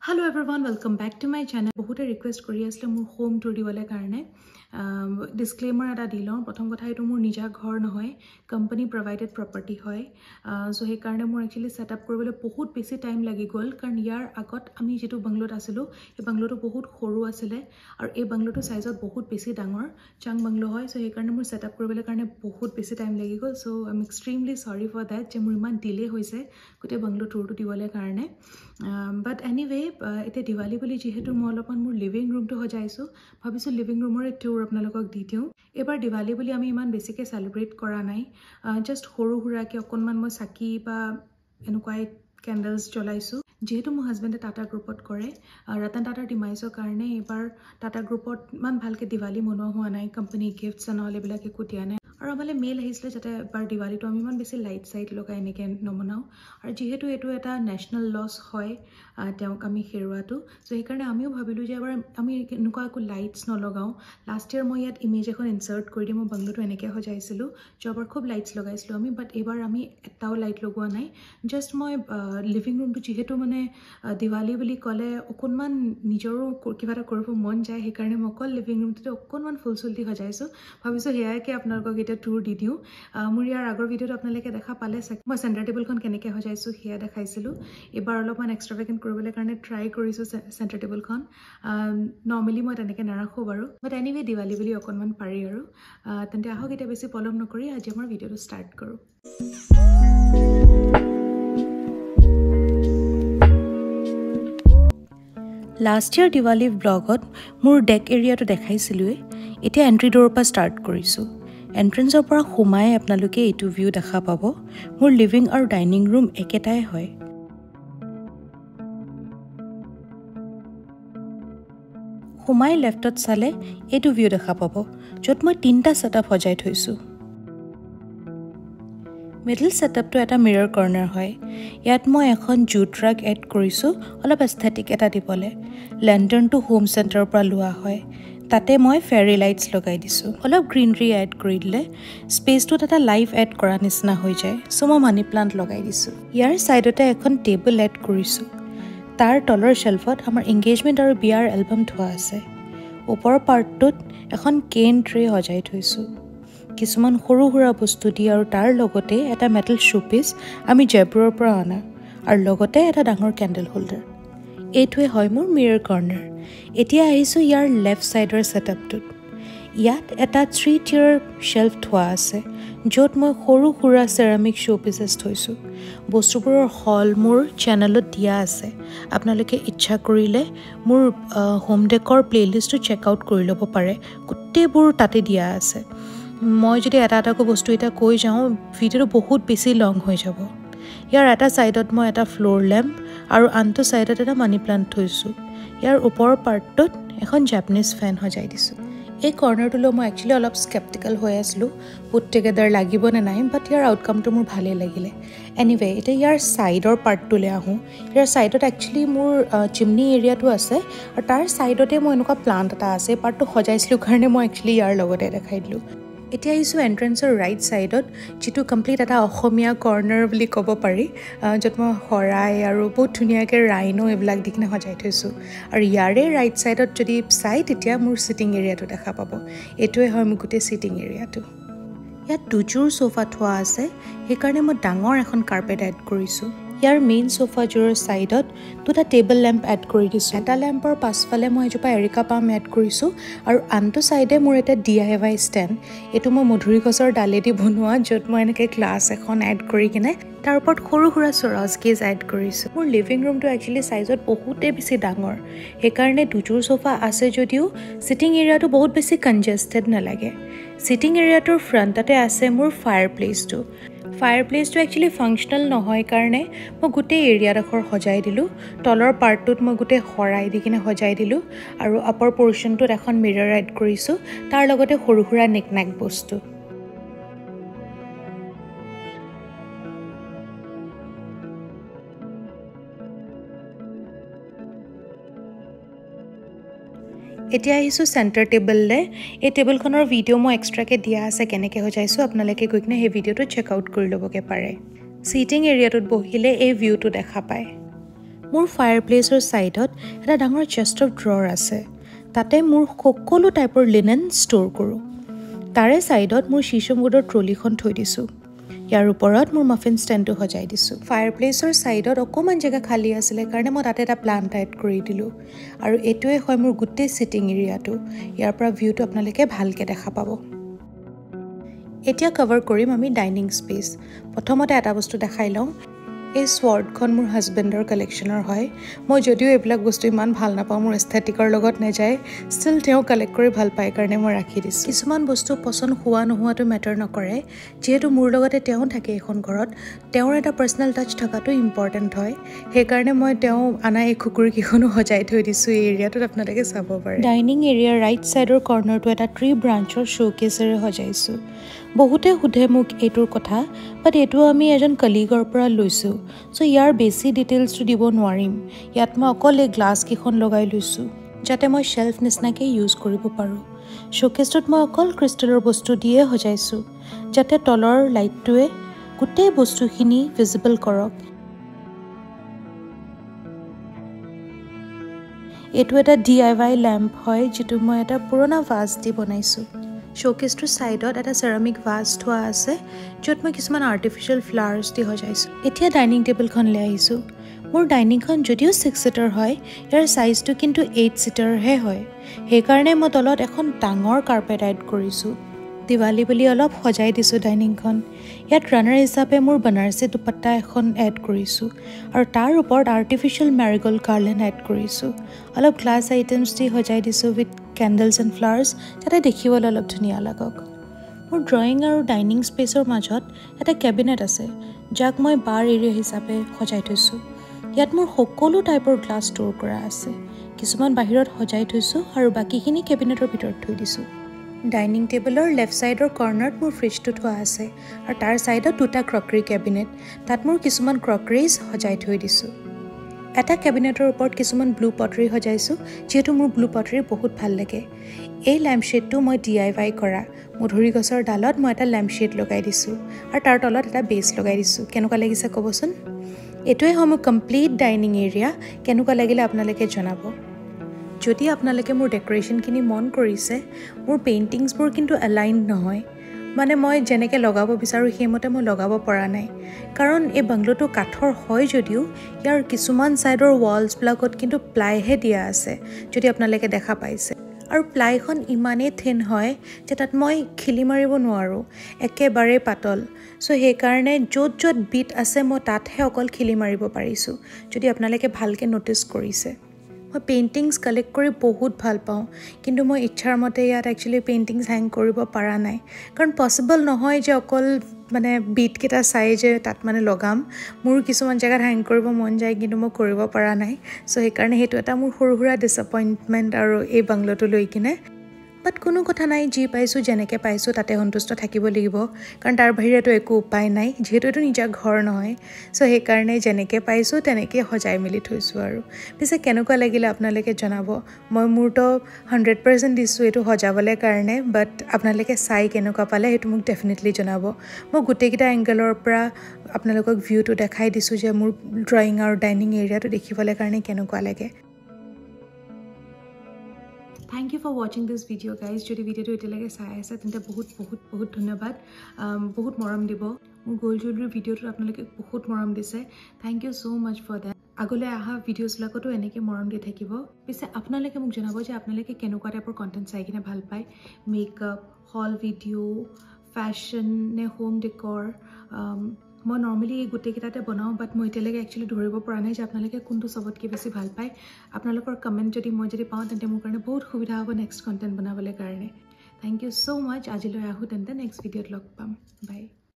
Hello everyone, welcome back to my channel. बहुते request करी आसले मोर home tour दिवाले कारणे disclaimer এটা দিলও প্ৰথম কথা এটো মোৰ নিজা ঘৰ নহয় company provided property হয় সো হে কাৰণে মোৰ actually setup কৰিবলৈ বহুত বেছি টাইম লাগি গল কাৰণ ইয়াৰ আগত আমি যেটো বাংলোত আছিলো এই বাংলোটো বহুত সৰু আছিল আৰু এই বাংলোটো সাইজত বহুত বেছি ডাঙৰ চাং বাংলো হয় সো হে কাৰণে মোৰ setup কৰিবলৈ কাৰণে বহুত বেছি টাইম লাগি গল so I am extremely sorry for that যে মোৰ ইমান ডিলে হৈছে গোটে বাংলো টুৰটো দিবলৈ কাৰণে but anyway এতে দিৱালী বুলি যেহেতু মই অলপমান মোৰ লিভিং ৰুমটো হজাইছো ভাবিছো লিভিং ৰুমৰ টুৰ আপোনালোকক দি দিও এবাৰ দিৱালী বুলি আমি ইমান বেছিকে সেলিব্ৰেট কৰা নাই জাস্ট সৰু হুৰাকে অকনমান মই সাকি বা এনেকুৱাই ক্যান্ডেলস জ্বলাইছো যেহেতু মোৰ হাজবেন্ডে টাটা গ্ৰুপত কৰে ৰতন টাটাৰ ডিমাইজৰ কাৰণে এবাৰ টাটা গ্ৰুপত মান ভালকে দিৱালী মনোৱা হোৱা নাই কোম্পানী গিফটস নহলে বিলাকে কুটিয়া নাই আৰু আমলে মেল আহিছিলে যাতে এবাৰ দিৱালীটো আমি ইমান বেছি লাইট সাইট লগাই এনেকে নমনাও আৰু যেহেতু এটো এটা ন্যাশনাল লস হয় তেওঁক আমি হেৰুৱাটো সো এই কাৰণে আমিও ভাবিলো যে এবাৰ আমি এনেকুৱা একো লাইটস নলগাও লাষ্ট ইয়াৰ মই ইয়াত ইমেজ এখন ইনসাৰ্ট কৰি দিম বাংলোটো এনেকে হজাইছিলো জবৰ খুব লাইটস লগাইছিলো আমি বাট এবাৰ আমি এটাও লাইট লগোৱা নাই জাস্ট মই লিভিং ৰুমটো যেহেতু মানে দিৱালী বুলি কলে অকনমান নিজৰো কিবা এটা কৰিব মন যায় সেই কাৰণে মই অকল লিভিং ৰুমটো অকনমান ফুলচুলটি হজাইছো ভাবিছো হেয়াকে আপোনালোকক এটা টুৰ দি দিও মোৰ ইয়াৰ আগৰ ভিডিওটো আপোনালোকে দেখা পালে মই সেন্টাৰ টেবুলখন কেনেকে হজাইছো হেয়া দেখাইছিলো এবাৰ অলপমান এক্সট্ৰাভেগেন্ট কৰিবলৈ কাৰণে ট্ৰাই কৰিছো সেন্টাৰ টেবুলখন নৰ্মালি মই তেনেকে নাৰাখো বাৰু বাট এনিৱে দিৱালী বুলি অকনমান পাৰি আৰু তেন্তে আহক এটা বেছি পলম নকৰি আজি আমাৰ ভিডিওটো ষ্টাৰ্ট কৰো লাষ্ট ইয়াৰ দিৱালী ব্লগত মোৰ ডেক এৰিয়াটো দেখাইছিলো এতিয়া এন্ট্ৰি ডোৰৰ পৰা ষ্টাৰ্ট কৰিছো এন্ট্ৰেন্সৰ পৰা সোমাই আপোনালোকে এইটো ভিউ দেখা পাব মোৰ লিভিং আৰু ডাইনিং ৰুম একেটাই হয় সোমাই লেফটত চালে এইটো ভিউ দেখা পাব য'ত মই তিনটা সেটআপ হজাই থৈছো মিডল সেটআপটো এটা মিৰৰ কৰ্নাৰ হয় ইয়াত মই এখন জুট ৰাগ এড কৰিছো অলপ এস্থেটিক এটা দিবলে লেন্টাৰ্নটো হোম চেণ্টাৰৰ পৰা লোৱা হয় তাতে মই ফেৰী লাইটস লগাই দিছো অলপ গ্ৰীনৰী এড কৰি দিলে স্পেচটোত এটা লাইফ এড কৰা নিচিনা হৈ যায় সো মই মানি প্লান্ট লগাই দিছো ইয়াৰ সাইডতে এখন টেবুল এড কৰিছো তাৰ তলৰ শেলফত আমাৰ এনগেজমেন্ট আৰু বিয়াৰ এলবাম থোৱা আছে ওপৰৰ পাৰ্টটোত এখন কেন ট্ৰে হজাই থৈছো কিছুমান সৰু হুৰা বস্তু দি আৰু তাৰ লগতে এটা মেটাল শোপিস আমি জয়পুৰৰ পৰা আনা আৰু লগতে এটা ডাঙৰ ক্যান্ডেল হোল্ডাৰ এইটোৱে হয় মোৰ মিৰৰ কৰ্নাৰ এতিয়া আহিছো ইয়াৰ লেফট সাইডৰ সেটআপটোত ইয়াত এটা 3 টিয়াৰ শেলফ থোৱা আছে য'ত মই সৰু হুৰা সেৰামিক শোপিসেছ থৈছো বস্তুবোৰৰ হল মোৰ চেনেলত দিয়া আছে আপোনালোকে ইচ্ছা কৰিলে মোৰ হোম ডেকৰ প্লেলিষ্টটো চেক আউট কৰি ল'ব পাৰে গোটেইবোৰ তাতে দিয়া আছে মই যদি এটা বস্তু এটা কৈ যাওঁ ভিডিওটো বহুত বেছি লং হৈ যাব ইয়াৰ এটা সাইডত মই এটা ফ্লোৰ ল্যাম্প আৰু আনটো সাইডত এটা মানি প্লান্ট থৈছো ইয়াৰ ওপৰৰ পাৰ্টটোত এখন জাপানিজ ফেন হজাই দিছো এই কৰ্নাৰটোলৈ মই একচুয়ালি অলপ স্কেপটিকেল হৈ আছিলো পুট টুগেদাৰ লাগিব নে নাই বাট ইয়াৰ আউটকামটো মোৰ ভালেই লাগিলে এনিৱে এটা ইয়াৰ সাইডৰ পাৰ্টটোলৈ আহো ইয়াৰ সাইডত একচুয়ালি মোৰ চিমনি এৰিয়াটো আছে আৰু তাৰ সাইডতে মই এনেকুৱা প্লান্ট এটা আছে পাৰ্টটো হজাইছিলো কাৰণে মই একচুয়ালি ইয়াৰ লগতে দেখাই দিলো এতিয়া আহিছো এন্ট্ৰেন্সৰ ৰাইট সাইডত যেটো কমপ্লিট এটা অসমীয়া কৰ্নাৰ বুলি ক'ব পাৰি য'ত মই হৰাই আৰু বহুত ধুনীয়াকে ৰাইনো এইবিলাক দিকনে হজাই থৈছো আৰু ইয়াৰে ৰাইট সাইডত যদি চাই তেতিয়া মোৰ সিটিং এৰিয়াটো দেখা পাব এটোৱে হয় মোৰ গোটে সিটিং এৰিয়াটো ইয়াত দুজোৰ সোফা থোৱা আছে সেইকাৰণে মই ডাঙৰ এখন কাৰ্পেট এড কৰিছো ইয়াৰ মেইন সোফা জোৰৰ সাইডত দুটা টেবল ল্যাম্প এড কৰি দিছো এটা ল্যাম্পৰ পাছফালে মই এজোপা এৰিকা পাম এড কৰিছো আৰু আনটো সাইডে মোৰ এটা DIY ষ্টেণ্ড এটো মই মধুৰি গছৰ ডালেদি বনোৱা য'ত মই এনেকে গ্লাছ এখন এড কৰি কিনে তাৰ ওপৰত সৰু হুৰা সৰজ কেজ এড কৰিছো মোৰ লিভিং ৰুমটো একচুয়ালি সাইজত বহুতে বেছি ডাঙৰ সেইকাৰণে দুজোৰ সোফা আছে যদিও সিটিং এৰিয়াটো বহুত বেছি কনজেষ্টেড নালাগে সিটিং এৰিয়াটোৰ ফ্ৰণ্টতে আছে মোৰ ফায়াৰপ্লেচটো ফায়াৰপ্লেচটো একচুয়ালি ফাংশনাল নহয় কাৰণে মই গোটে এৰিয়াডখৰ হজাই দিলো তলৰ পাৰ্টটোত মই গোটে হৰাই দি কিনে হজাই দিলো আৰু আপাৰ পৰ্চনটোত এখন মিৰৰ এড কৰিছো তাৰ লগতে সৰু হুৰা নিকনাক বস্তু এতিয়া আহিছো সেন্টাৰ টেবুললে এই টেবুলখনৰ ভিডিও মই এক্সট্ৰাকে দিয়া আছে কেনেকে হজাইছো আপোনালোকে গইকনে এই ভিডিওটো চেক আউট কৰি লবকে পাৰে সিটিং এৰিয়াটোত বহিলে এই ভিউটো দেখা পায় মোৰ ফায়াৰপ্লেচৰ ছাইডত এটা ডাঙৰ চেষ্ট অফ ড্ৰৰ আছে তাতে মোৰ সকলো টাইপৰ লিনেন ষ্ট'ৰ কৰোঁ তাৰে ছাইডত মোৰ শিশুমুডৰ ট্ৰলিখন থৈ দিছোঁ ইয়াৰ ওপৰত মোৰ মাফিন ষ্টেণ্ডটো সজাই দিছোঁ ফায়াৰপ্লেচৰ ছাইডত অকণমান জেগা খালী আছিলে কাৰণে মই তাতে এটা প্লান্ট এড কৰি দিলোঁ আৰু এইটোৱে হয় মোৰ গোটেই চিটিং এৰিয়াটো ইয়াৰ পৰা ভিউটো আপোনালোকে ভালকৈ দেখা পাব এতিয়া কভাৰ কৰিম আমি ডাইনিং স্পেচ প্ৰথমতে এটা বস্তু দেখাই লওঁ এই স্ৱৰ্ডখন মোৰ হাজবেণ্ডৰ কালেকশ্যনৰ হয় মই যদিও এইবিলাক বস্তু ইমান ভাল নাপাওঁ মোৰ এস্থেটিকৰ লগত নেযায় ষ্টিল তেওঁ কালেক্ট কৰি ভাল পায় কাৰণে মই ৰাখি দিছোঁ কিছুমান বস্তু পচন্দ হোৱা নোহোৱাটো মেটাৰ নকৰে যিহেতু মোৰ লগতে তেওঁ থাকে এখন ঘৰত তেওঁৰ এটা পাৰ্চনেল টাচ থকাটো ইম্পৰ্টেণ্ট হয় সেইকাৰণে মই তেওঁ আনা এই কুকুৰকেইখনো সজাই থৈ দিছোঁ এই এৰিয়াটোত আপোনালোকে চাব পাৰে ডাইনিং এৰিয়াৰ ৰাইট ছাইডৰ কৰ্ণৰটো এটা ট্ৰী ব্ৰাঞ্চৰ শ্ব'কেছেৰে সজাইছোঁ বহুতে সোধে মোক এইটোৰ কথা বাট এইটো আমি এজন কলিগৰ পৰা লৈছোঁ চ' ইয়াৰ বেছি ডিটেইলছটো দিব নোৱাৰিম ইয়াত মই অকল এই গ্লাছকেইখন লগাই লৈছোঁ যাতে মই শ্বেল্ফ নিচিনাকৈ ইউজ কৰিব পাৰোঁ শ্ব'কেছটোত মই অকল ক্ৰিষ্টেলৰ বস্তু দিয়ে সজাইছোঁ যাতে তলৰ লাইটটোৱে গোটেই বস্তুখিনি ভিজিবল কৰক এইটো এটা DIY লেম্প হয় যিটো মই এটা পুৰণা ভাজ দি বনাইছোঁ শ্ব'কেছটোৰ ছাইডত এটা চেৰামিক ভাজ থোৱা আছে য'ত মই কিছুমান আৰ্টিফিচিয়েল ফ্লাৱাৰ্ছ দি সজাইছোঁ এতিয়া ডাইনিং টেবুলখন লৈ আহিছোঁ মোৰ ডাইনিংখন যদিও 6 ছিটাৰ হয় ইয়াৰ ছাইজটো কিন্তু 8 ছিটাৰহে হয় সেইকাৰণে মই তলত এখন ডাঙৰ কাৰ্পেট এড কৰিছোঁ দিৱালী বুলি অলপ সজাই দিছোঁ ডাইনিংখন ইয়াত ৰানাৰ হিচাপে মোৰ বনাৰসী দুপাট্টা এখন এড কৰিছোঁ আৰু তাৰ ওপৰত আৰ্টিফিচিয়েল মেৰিগ'ল্ড গাৰ্লেণ্ড এড কৰিছোঁ অলপ গ্লাছ আইটেমছ দি সজাই দিছোঁ উইথ কেণ্ডেলছ এণ্ড ফ্লাৱাৰ্ছ যাতে দেখিবলৈ অলপ ধুনীয়া লাগক মোৰ ড্ৰয়িং আৰু ডাইনিং স্পেচৰ মাজত এটা কেবিনেট আছে যাক মই বাৰ এৰিয়া হিচাপে সজাই থৈছোঁ ইয়াত মোৰ সকলো টাইপৰ গ্লাছ ষ্ট'ৰ কৰা আছে কিছুমান বাহিৰত সজাই থৈছোঁ আৰু বাকীখিনি কেবিনেটৰ ভিতৰত থৈ দিছোঁ ডাইনিং টেবুলৰ লেফ্ট ছাইডৰ কৰ্ণাৰত মোৰ ফ্ৰিজটো থোৱা আছে আৰু তাৰ ছাইডত দুটা ক্ৰকাৰী কেবিনেট তাত মোৰ কিছুমান ক্ৰকাৰীজ সজাই থৈ দিছোঁ এটা কেবিনেটৰ ওপৰত কিছুমান ব্লু পটাৰী সজাইছোঁ যিহেতু মোৰ ব্লু পটাৰী বহুত ভাল লাগে এই লেম্পশ্বেডটো মই DIY কৰা মধুৰি গছৰ ডালত মই এটা লেম্পশ্বেড লগাই দিছোঁ আৰু তাৰ তলত এটা বেছ লগাই দিছোঁ কেনেকুৱা লাগিছে ক'বচোন এইটোৱে হয় মোৰ কমপ্লিট ডাইনিং এৰিয়া কেনেকুৱা লাগিলে আপোনালোকে জনাব যদি আপোনালোকে মোৰ ডেকৰেশ্যনখিনি মন কৰিছে মোৰ পেইণ্টিংছবোৰ কিন্তু এলাইনড নহয় মানে মই যেনেকৈ লগাব বিচাৰোঁ সেইমতে মই লগাব পৰা নাই কাৰণ এই বাংলোটো কাঠৰ হয় যদিও ইয়াৰ কিছুমান ছাইডৰ ৱালছবিলাকত কিন্তু প্লাইহে দিয়া আছে যদি আপোনালোকে দেখা পাইছে আৰু প্লাইখন ইমানেই থিন হয় যে তাত মই খিলি মাৰিব নোৱাৰোঁ একেবাৰে পাতল চ' সেইকাৰণে য'ত য'ত বিট আছে মই তাতহে অকল খিলি মাৰিব পাৰিছোঁ যদি আপোনালোকে ভালকৈ ন'টিছ কৰিছে মই পেইণ্টিংছ কালেক্ট কৰি বহুত ভাল পাওঁ কিন্তু মই ইচ্ছাৰ মতে ইয়াত একচুৱেলি পেইণ্টিংছ হেং কৰিব পৰা নাই কাৰণ পচিবল নহয় যে অকল মানে বিটকেইটা চাই যে তাত মানে লগাম মোৰ কিছুমান জেগাত হেং কৰিব মন যায় কিন্তু মই কৰিব পৰা নাই চ' সেইকাৰণে সেইটো এটা মোৰ সৰু সুৰা ডিছএপইণ্টমেণ্ট আৰু এই বাংলোটো লৈ কিনে বাট কোনো কথা নাই যি পাইছোঁ যেনেকৈ পাইছোঁ তাতে সন্তুষ্ট থাকিব লাগিব কাৰণ তাৰ বাহিৰেতো একো উপায় নাই যিহেতু এইটো নিজা ঘৰ নহয় চ' সেইকাৰণে যেনেকৈ পাইছোঁ তেনেকৈ সজাই মেলি থৈছোঁ আৰু পিছে কেনেকুৱা লাগিলে আপোনালোকে জনাব মই মোৰতো 100% দিছোঁ এইটো সজাবলৈ কাৰণে বাট আপোনালোকে চাই কেনেকুৱা পালে সেইটো মোক ডেফিনেটলি জনাব মই গোটেইকেইটা এংগেলৰ পৰা আপোনালোকক ভিউটো দেখাই দিছোঁ যে মোৰ ড্ৰয়িং আৰু ডাইনিং এৰিয়াটো দেখিবলৈ কাৰণে কেনেকুৱা লাগে Thank you for watching this video guys যদি ভিডিওটো এতিয়ালৈকে চাই আছে তেন্তে বহুত ধন্যবাদ বহুত মৰম দিব মোৰ গোল্ড জুৱেলাৰী ভিডিওটো আপোনালোকে বহুত মৰম দিছে thank you so much for that আগলৈ আহা ভিডিঅ'ছবিলাকতো এনেকৈ মৰম দি থাকিব পিছে আপোনালোকে মোক জনাব যে আপোনালোকে কেনেকুৱা টাইপৰ কণ্টেণ্ট চাই কিনে ভাল পায় মেকআপ হল ভিডিঅ' ফেশ্বন নে হোম ডেকৰ মই নৰ্মেলি এই গোটেইকেইটাতে বনাওঁ বাট মই এতিয়ালৈকে একচুৱেলি ধৰিব পৰা নাই যে আপোনালোকে কোনটো চবতকৈ বেছি ভাল পায় আপোনালোকৰ কমেণ্ট যদি মই পাওঁ তেন্তে মোৰ কাৰণে বহুত সুবিধা হ'ব নেক্সট কণ্টেণ্ট বনাবলৈ কাৰণে থ্যাংক ইউ সো মাচ আজিলৈ আহোঁ তেন্তে নেক্সট ভিডিঅ'ত লগ পাম বাই